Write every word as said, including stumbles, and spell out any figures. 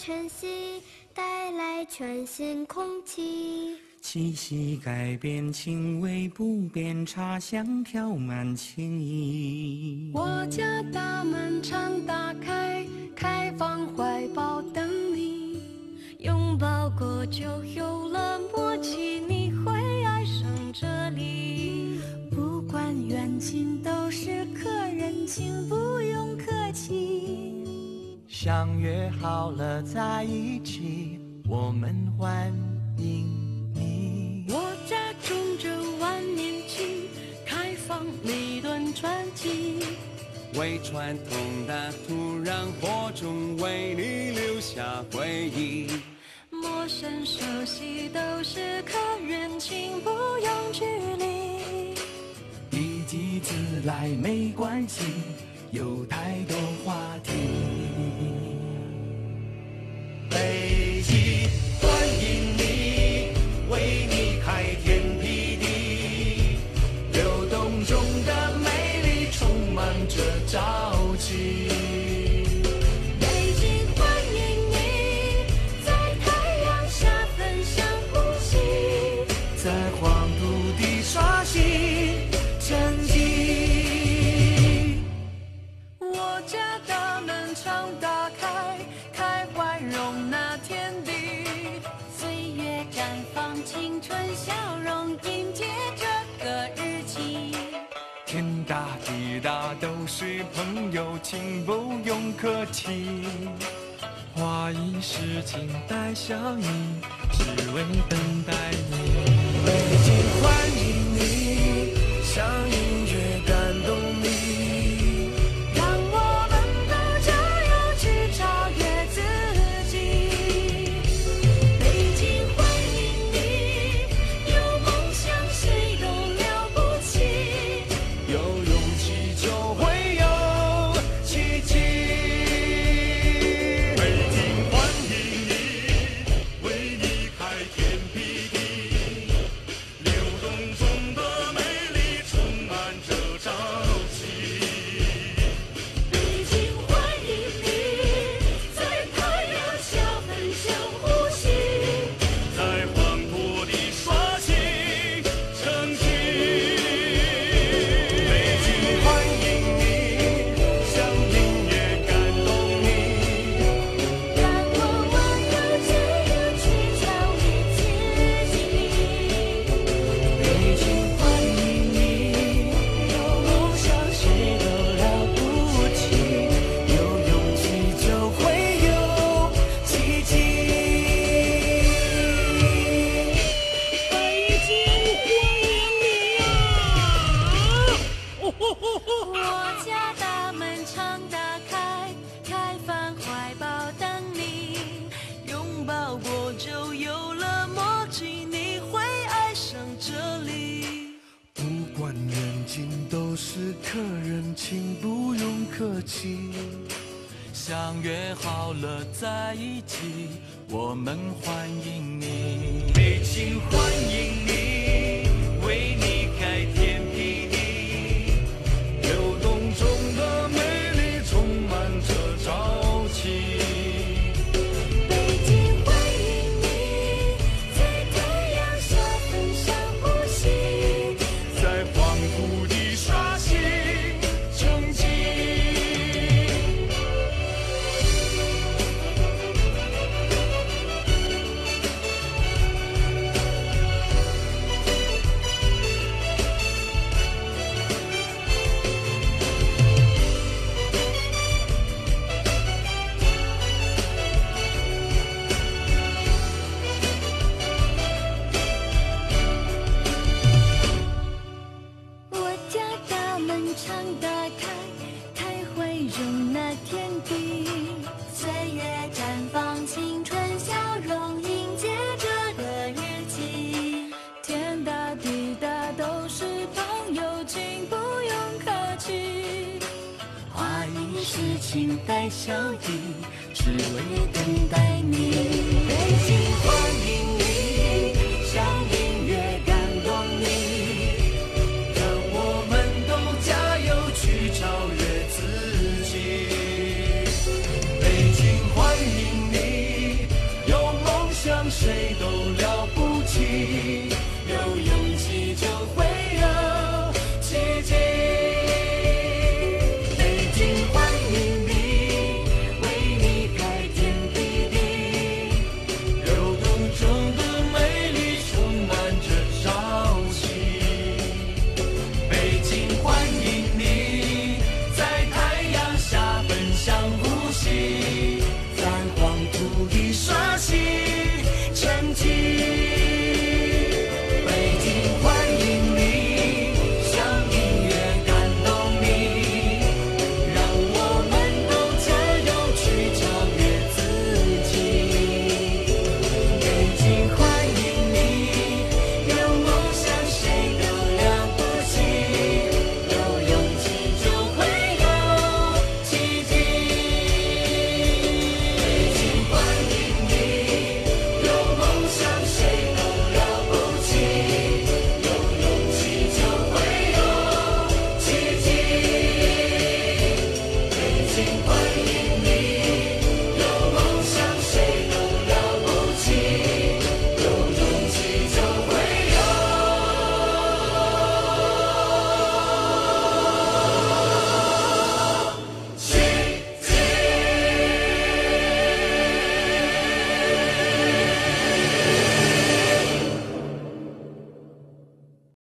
晨曦，带来全新空气。 气息改变，情味不变，茶香飘满情意。 我家大门常打开，开放怀抱等你。拥抱过就有了默契，你会爱上这里。不管远近都是客人，请不用客气。 相约好了在一起，我们欢迎你。 我家种着万年青，开放每段传奇。 为传统的土壤播种，为你留下回忆。 陌生熟悉都是客人，请不用距离。 一己自来没关系，有太多话题。北极欢迎你，为你开天辟地，流动中的美丽充满着朝气。 北京欢迎你，在太阳下分享呼吸， 在黄土地刷新成绩。 我家大门常打开，开怀容纳天地。岁月绽放青春笑容，迎接这个日期。 天大地大都是朋友，请不用客气。花一世，请带笑意，只为等待你。北京欢迎你，像音乐感动你， 让我们都加油去超越自己。北京欢迎你，有梦想谁都了不起。 有勇气就会有奇迹。北京欢迎你，为你开天辟地，流动中的美丽充满着朝气。 北京欢迎你，在太阳下分享呼吸， 在黄土地刷新成绩。北京欢迎你，像音乐感动你， 让我们有自由去超越自己。 北京欢迎你，有梦想谁都了不起，有勇气就会有奇迹。 北京欢迎你啊！我家大门常打开，开放怀抱等你。拥抱过就有了默契，你会爱上这里。 不管远近都是客人，请不用客气。相约好了在一起，我们欢迎你。北京欢迎你，为你开天辟地，流动中的美丽充满着朝气。 北京欢迎你，在太阳下分享呼吸， 在黄土地刷新成绩。 我家大门常打开，开会容纳天地。岁月绽放青春笑容，迎接这个日期。天大地大都是朋友，请不用客气。 花一世，请带笑意，只为等待你。北京欢迎你，像音乐感动你，让我们都加油去超越自己。北京欢迎你， 谁都了不起。